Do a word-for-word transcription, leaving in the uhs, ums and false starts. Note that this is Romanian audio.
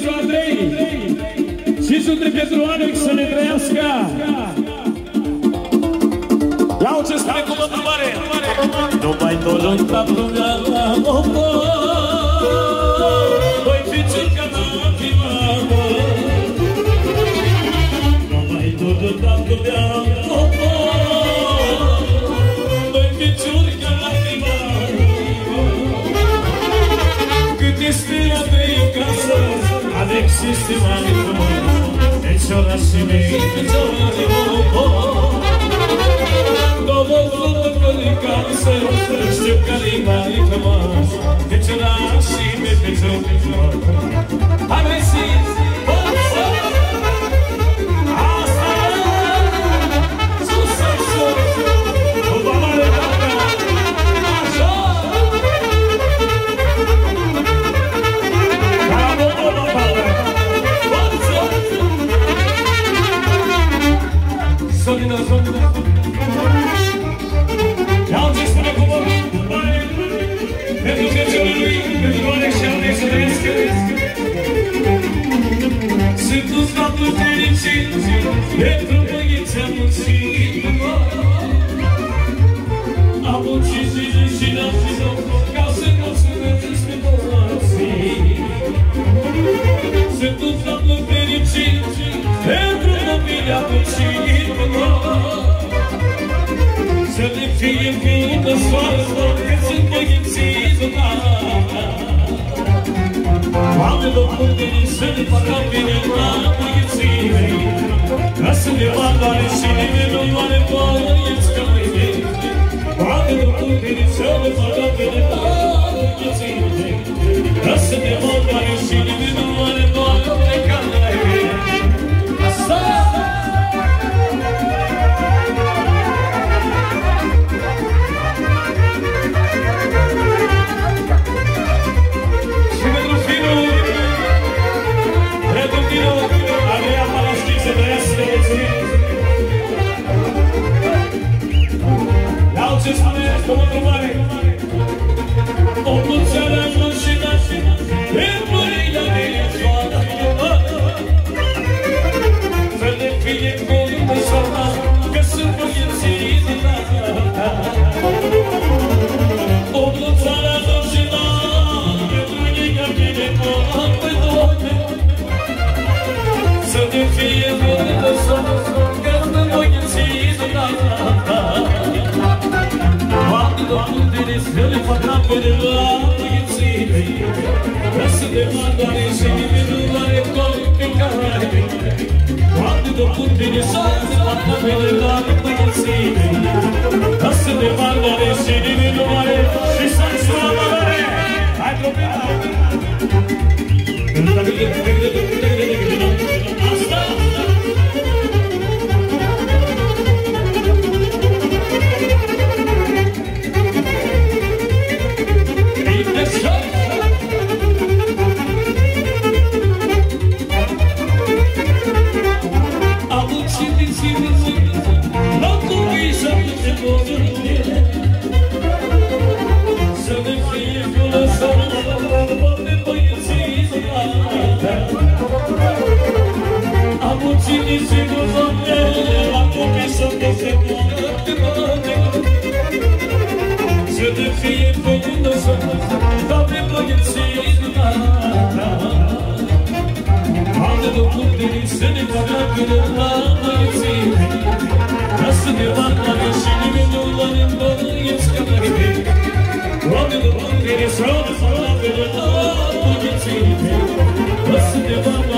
pentru Andrei și sute pentru Alex să ne trăiască. Iau ce spune cuvântul mare. Nu mai dorăm capul mea la opo, voi fi circa la primavă. Nu mai dorăm capul mea la opo, voi fi circa la primavă. Cât este Andrei în casă, Alex este mai frumos. Deci orașii mei, picioare de opo, două fluturi de casă, știu care-i mai frumos. Deci orașii mei, picioare de opo. Hai mersi! Forță! Asta! Sus, sus, sus! O valoare dacă! Așa! Bravo, bravo, bravo! Forță! Solidă, solidă! Iau ce spune cuvântul mare, pentru viețile lui, pentru Alex și Andrei să trăiască. Sunt un statul fericit, pentru băieți am muncit. Am muncit zi și n-am zis-o, ca să mulțumesc pe toți. Sunt un statul fericit, pentru copii am muncit. Să ne fie vină soară, că sunt băieții zădată. Oamenilor puterii să ne facă bine la băieții mei, ca să ne valoare și nimeni nu are băieți ca mei. Oamenilor puterii să ne facă bine la băieții mei, ca să ne valoare și nimeni nu are băieți ca mei. Asta! Iau ce spune cuvântul mare. O mulțeală mașina pentru mâinile mele soară. Să ne fie vină soară, că sunt băieții zădată. O mulțeală mașina pentru mâinile mele soară. Să ne fie vină soară, că sunt băieții zădată. Oamenilor puterii să le facă apere la băieții mei, ca să ne valoare și nimeni nu are băieți pe care. Oamenilor puterii să le facă apere la băieții mei, ca să ne valoare și nimeni nu are și să-i sună valoare. Hai, copii! Asta! Să ne fie făcută să doamne băieții zădată. Oamenilor puterii să ne facă apere la băieții mei, ca să ne valoare și nimeni nu are băieți ca mei. Oamenilor puterii să ne facă apere la băieții mei, ca să ne valoare